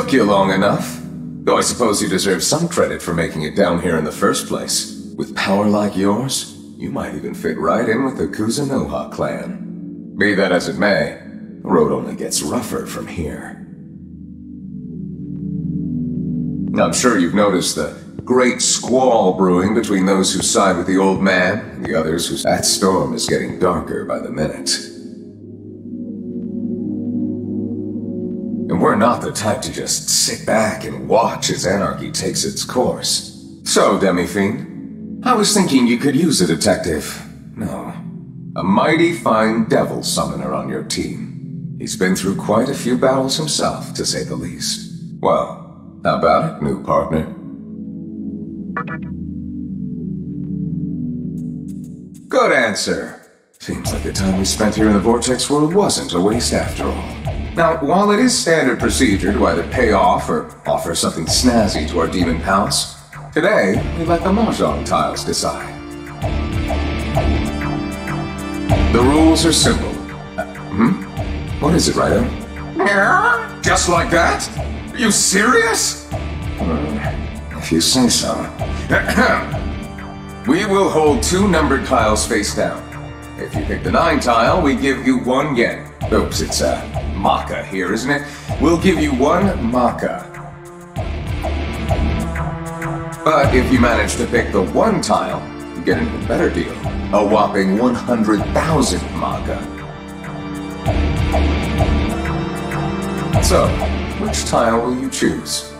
Took you long enough. Though I suppose you deserve some credit for making it down here in the first place. With power like yours, you might even fit right in with the Kuzunoha clan. Be that as it may, the road only gets rougher from here. I'm sure you've noticed the great squall brewing between those who side with the old man and the others whose... That storm is getting darker by the minute. And we're not the type to just sit back and watch as anarchy takes its course. So, Demi-Fiend, I was thinking you could use a detective. No, a mighty fine devil summoner on your team. He's been through quite a few battles himself, to say the least. Well, how about it, new partner? Good answer. Seems like the time we spent here in the Vortex world wasn't a waste after all. Now, while it is standard procedure to either pay off or offer something snazzy to our demon pals, today we let the Mahjong tiles decide. The rules are simple. What is it, Ryder? Just like that? Are you serious? If you say so. We will hold 2 numbered tiles face down. If you pick the 9 tile, we give you 1 yen. Oops, it's Maka here, isn't it? We'll give you 1 Maka. But if you manage to pick the 1 tile, you get an even better deal. A whopping 100,000 Maka. So, which tile will you choose?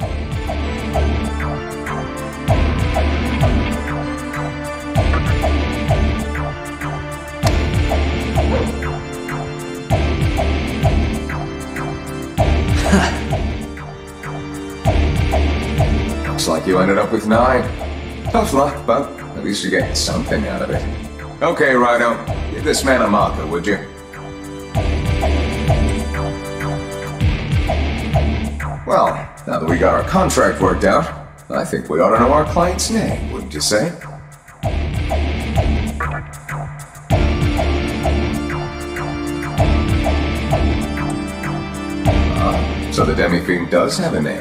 Looks like you ended up with 9. Tough luck, but at least you're getting something out of it. Okay, Rhino, give this man a Maka, would you? Well, now that we got our contract worked out, I think we ought to know our client's name, wouldn't you say? So the Demi-Fiend does have a name.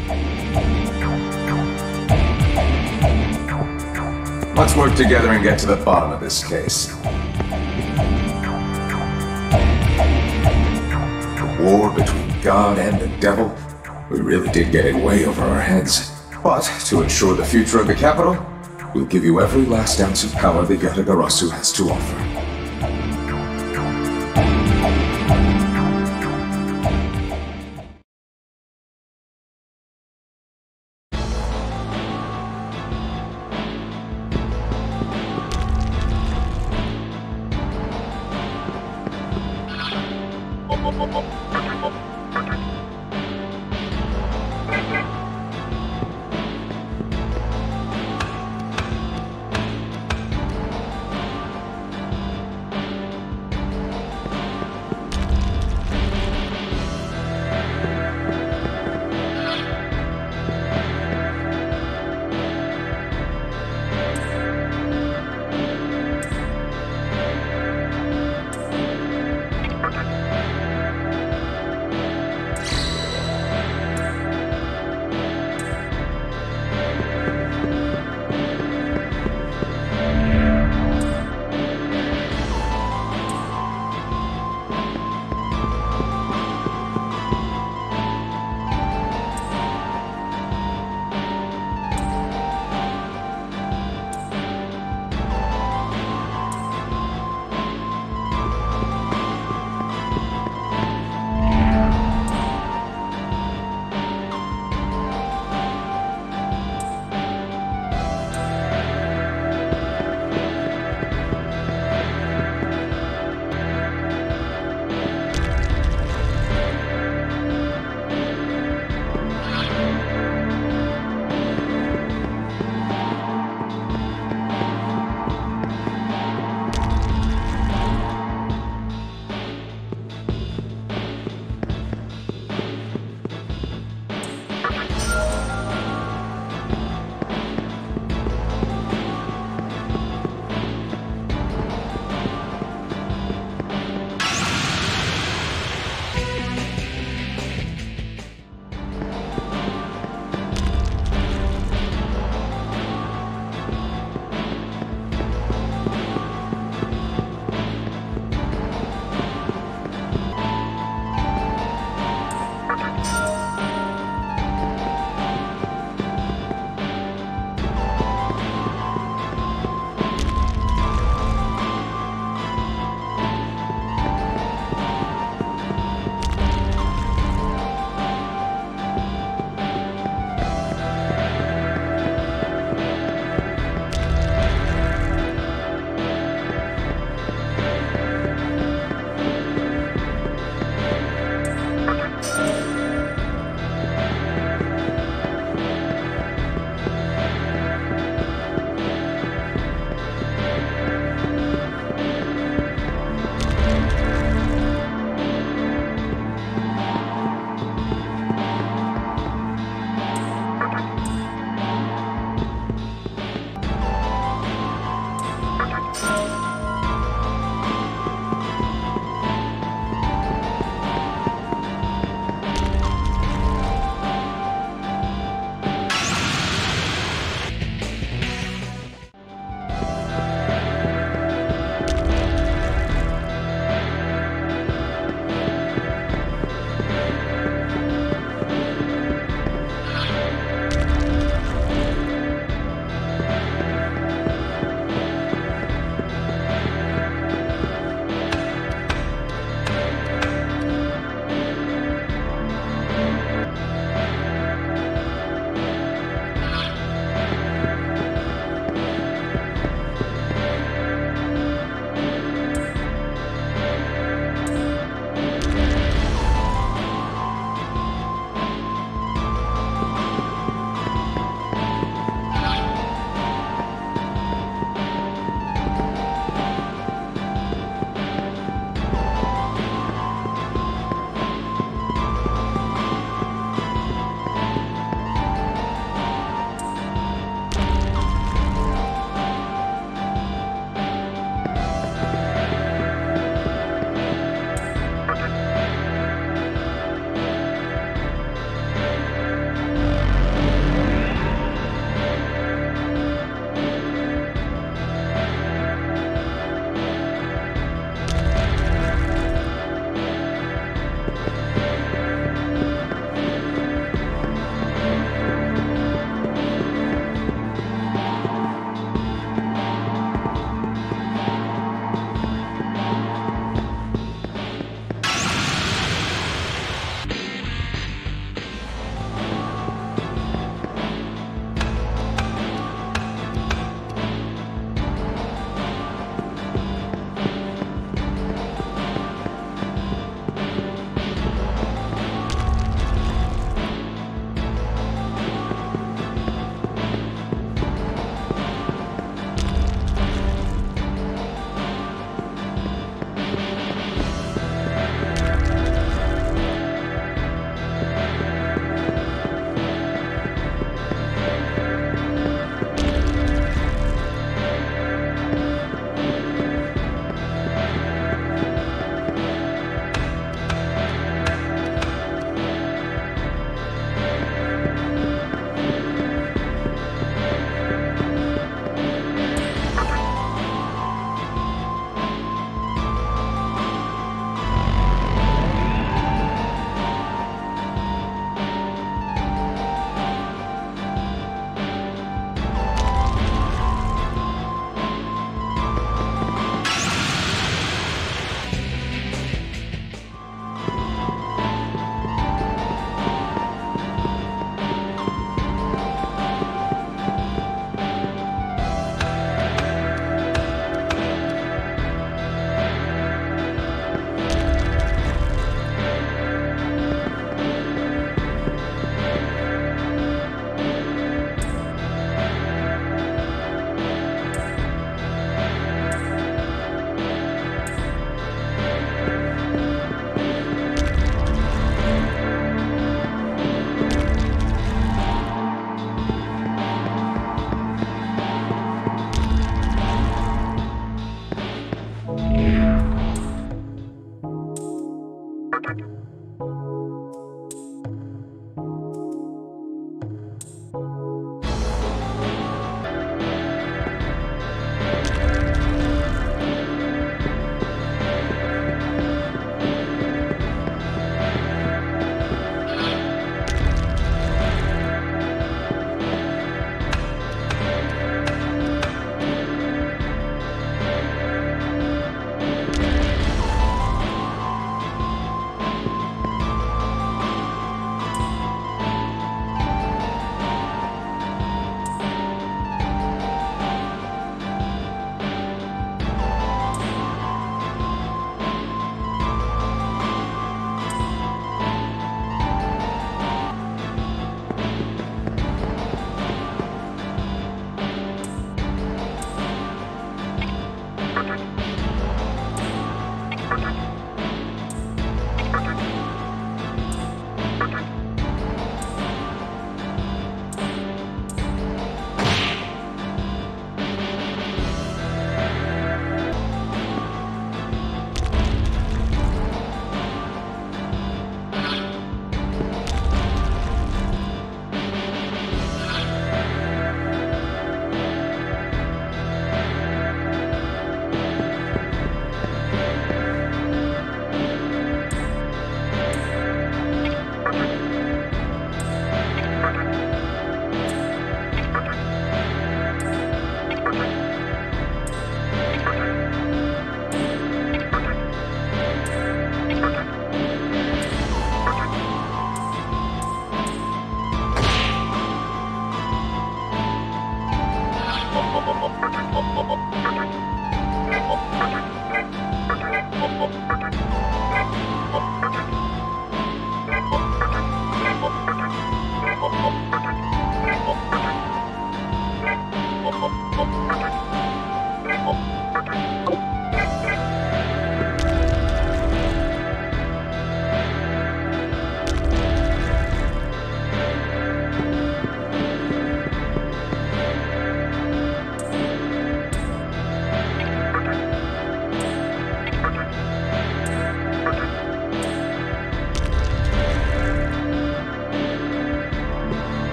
Let's work together and get to the bottom of this case. The war between God and the devil, we really did get it way over our heads. But to ensure the future of the capital, we'll give you every last ounce of power the Yatagarasu has to offer.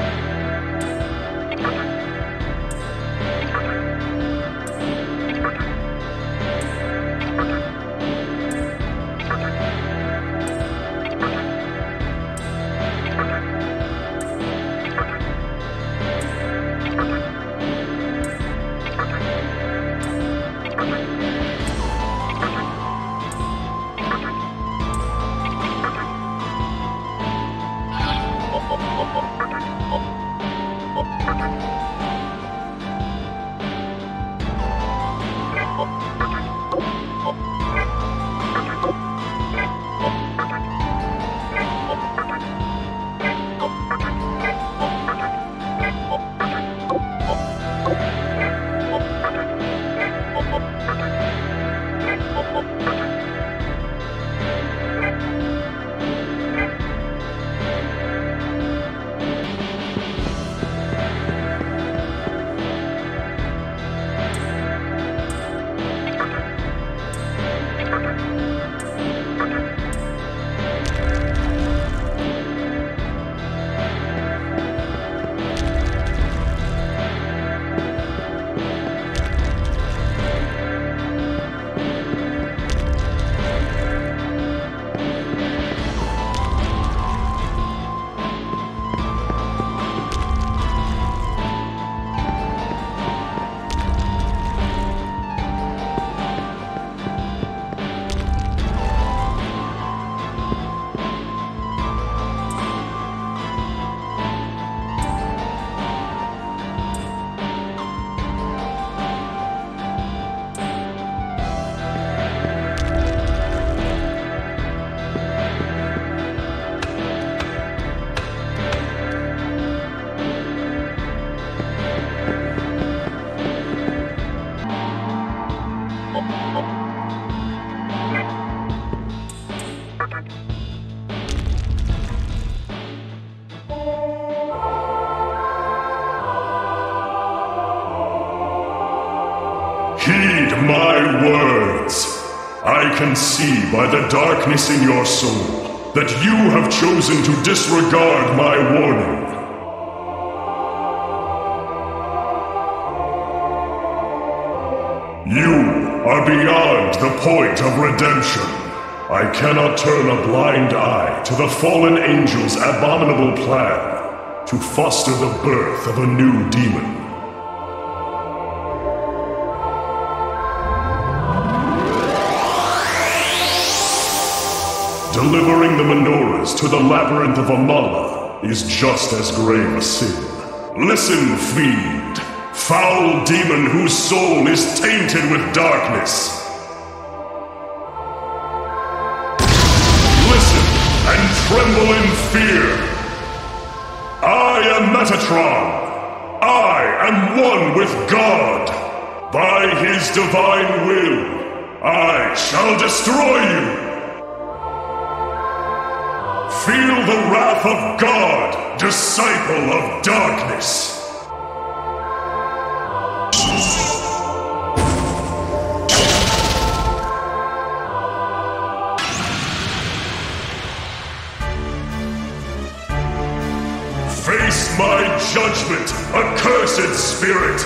Heed my words. I can see by the darkness in your soul that you have chosen to disregard my warning. You are beyond the point of redemption. I cannot turn a blind eye to the fallen angel's abominable plan to foster the birth of a new demon. Delivering the menorahs to the labyrinth of Amala is just as grave a sin. Listen, fiend, foul demon whose soul is tainted with darkness. Listen and tremble in fear. I am Metatron. I am one with God. By his divine will, I shall destroy you. Feel the wrath of God, disciple of darkness! Face my judgment, accursed spirit!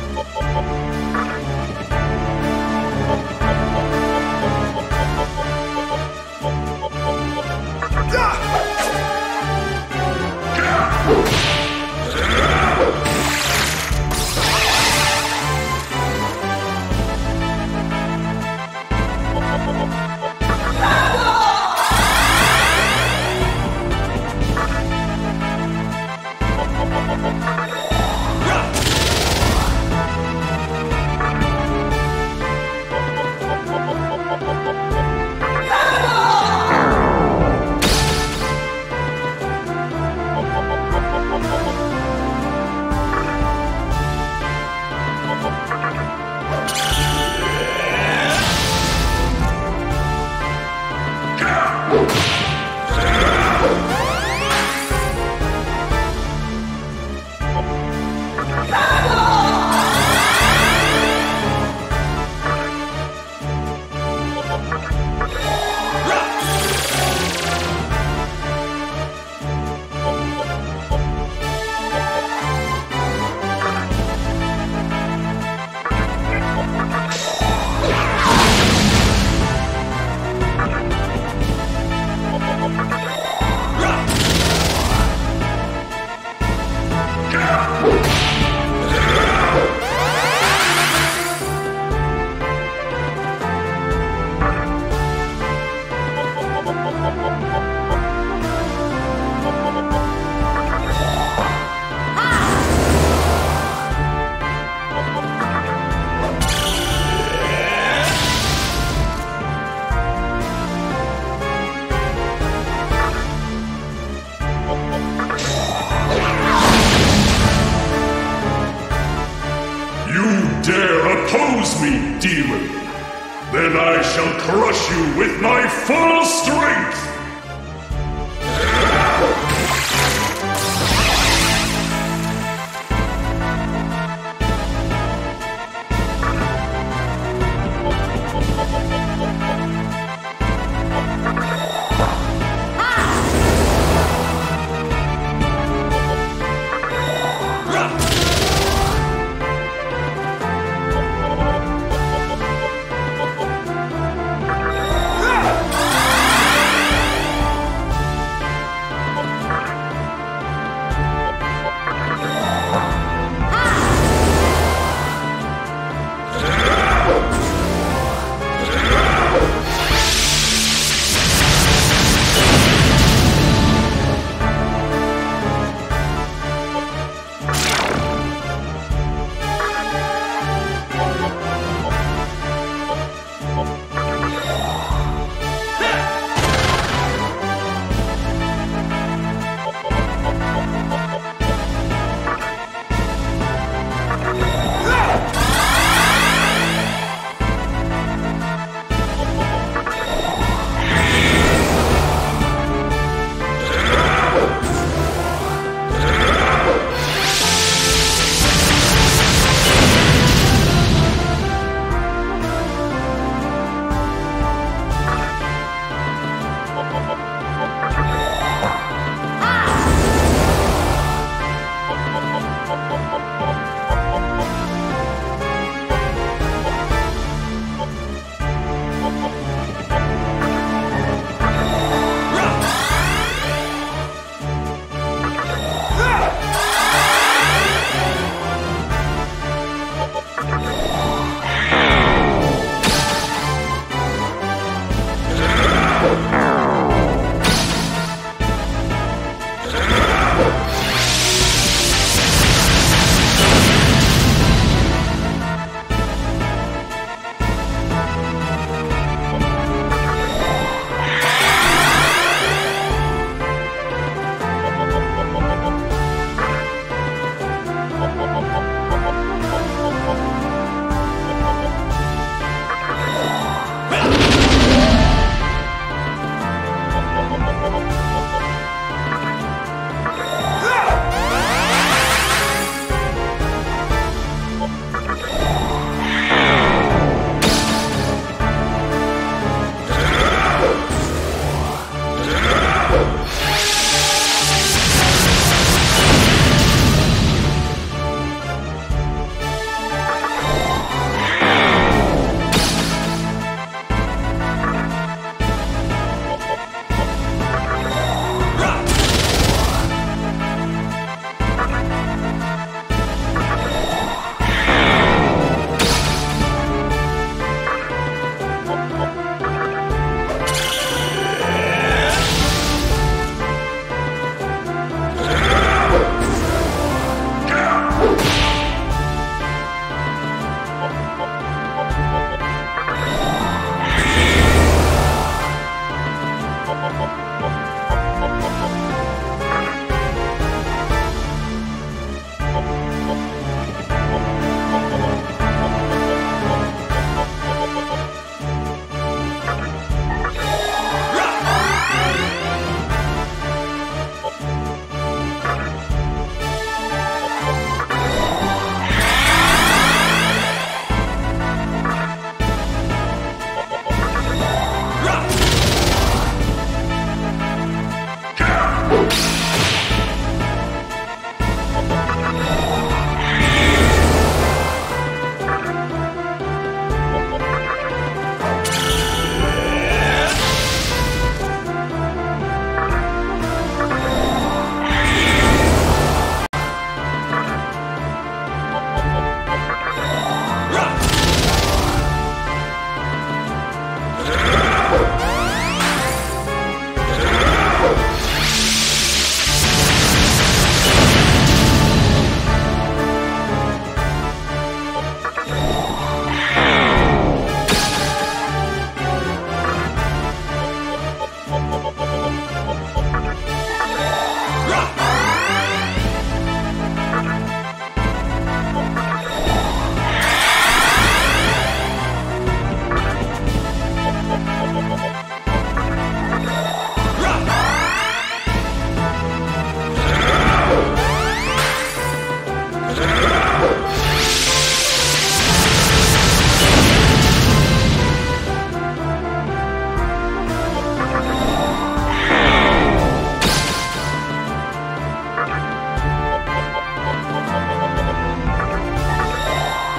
Oppose me, demon! Then I shall crush you with my full strength!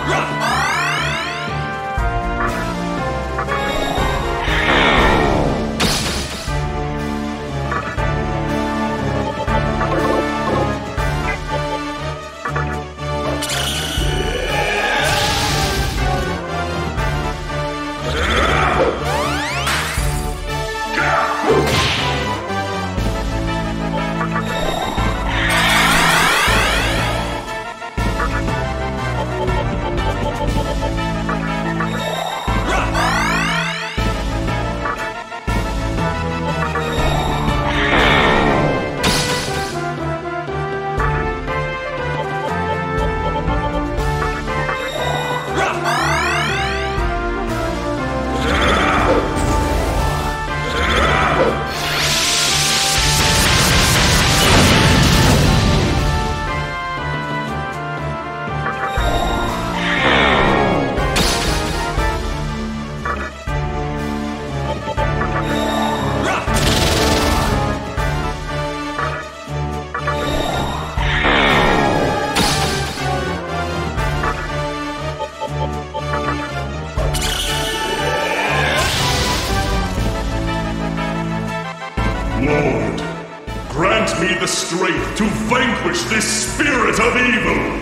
Lord, grant me the strength to vanquish this spirit of evil!